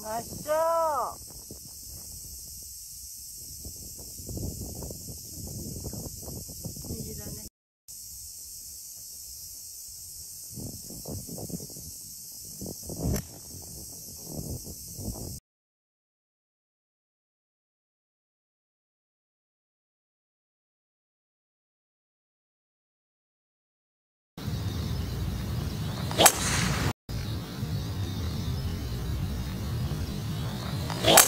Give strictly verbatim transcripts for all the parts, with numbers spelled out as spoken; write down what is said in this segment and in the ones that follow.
ナイスショー。右だね。 you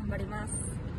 張ります。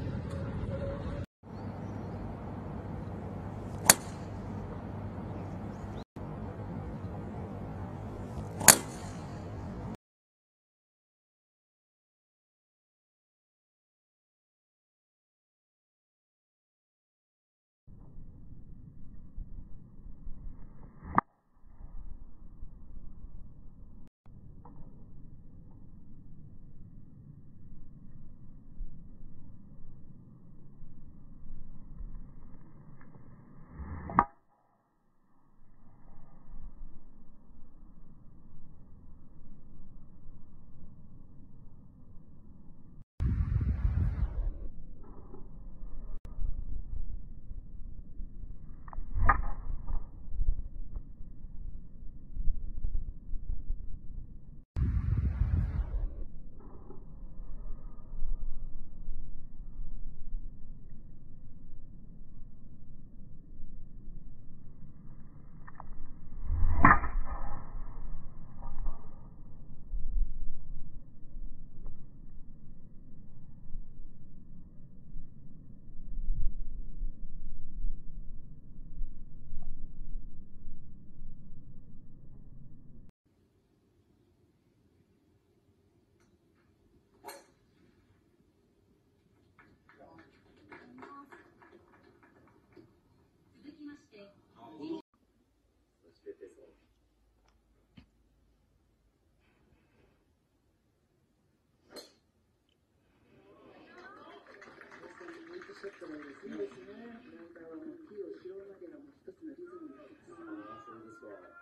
ショットがいいですね。いいですね。なんかあの木を拾うまでの一つのリズムが。ああ、そうですか。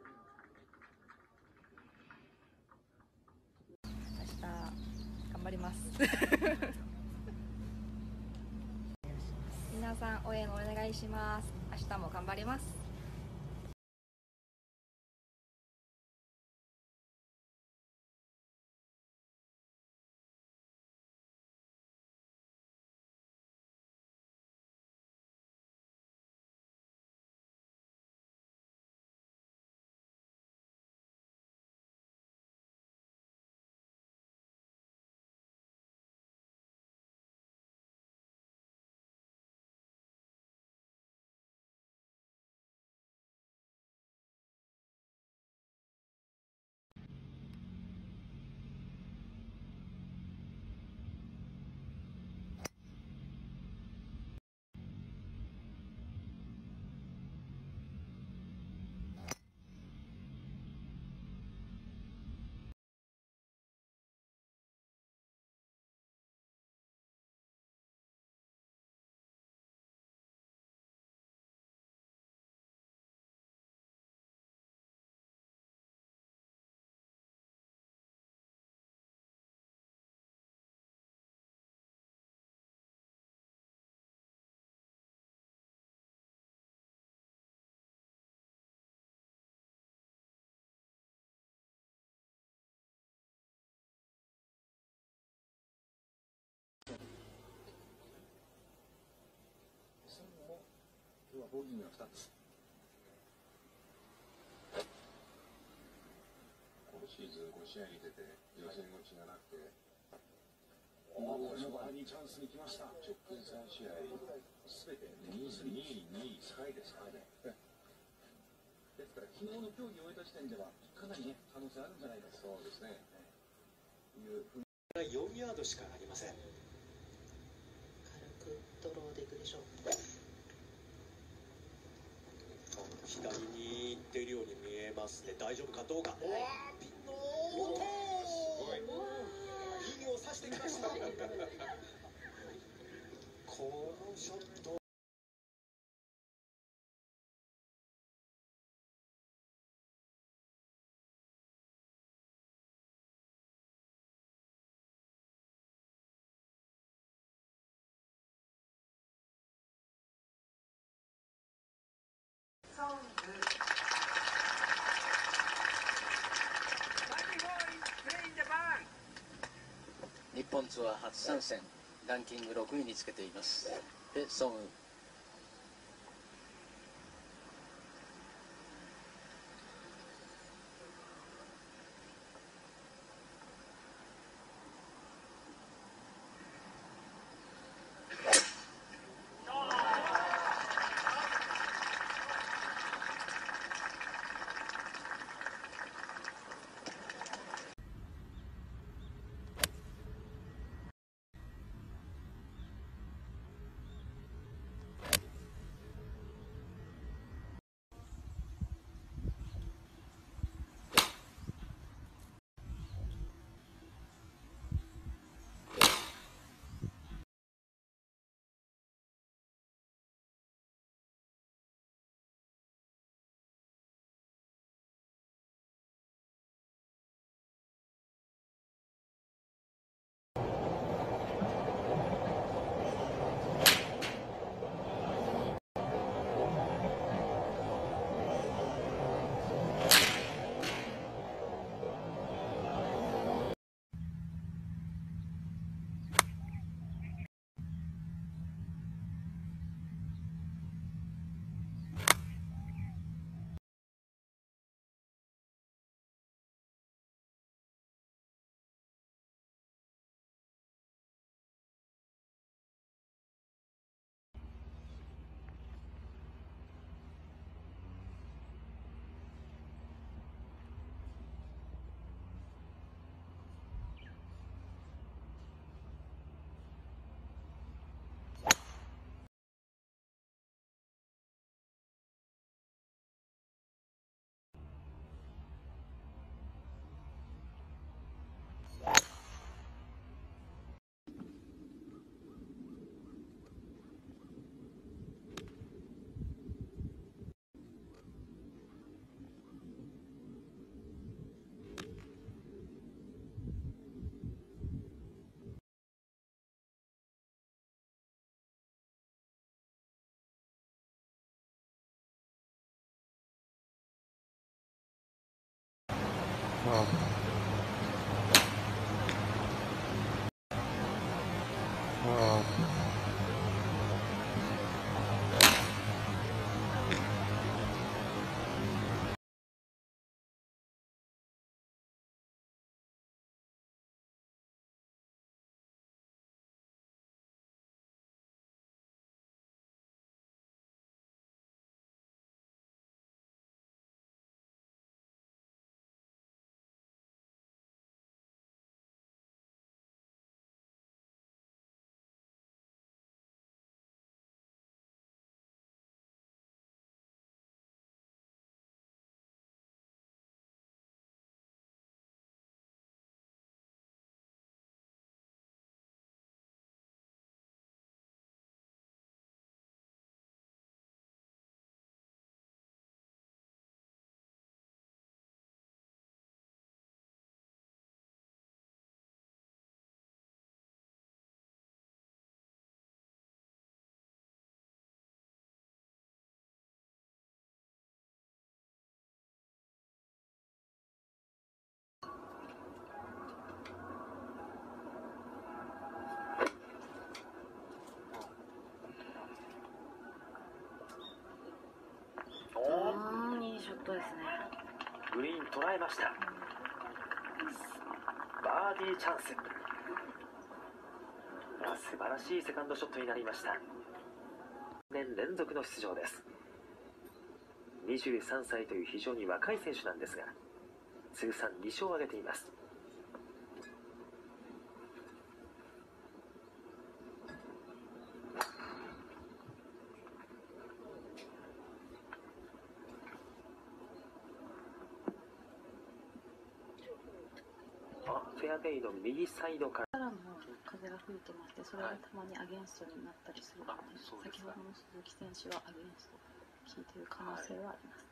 明日頑張ります。皆さん応援お願いします。明日も頑張ります。 今日はボギーがふたつ。今シーズンご試合に出て予選落ちがなくて、これもバーディーチャンスに来ました。直近さん試合すべてにい、にい、さんいですからね。ですから昨日の競技を終えた時点ではかなりね可能性あるんじゃないかと。そうですね。いうふうによんヤードしかありません。 軽くドローでいくでしょう。 左に行っているように見えますね。大丈夫かどうか。おー、ピンの音。ピンを刺してきました。このショット。 日本ツアー初参戦、ランキングろくいにつけていますペ・ソンウ。 うん、いいショットですね。 グリーン捉えました。バーディーチャンス。あ、素晴らしいセカンドショットになりました。年連続の出場です。にじゅうさんさいという非常に若い選手なんですが、通算に勝を挙げています。フェアウェイの右サイドからからの風が吹いてまして、それがたまにアゲンストになったりするので、先ほどの鈴木選手はアゲンスト効いている可能性はあります。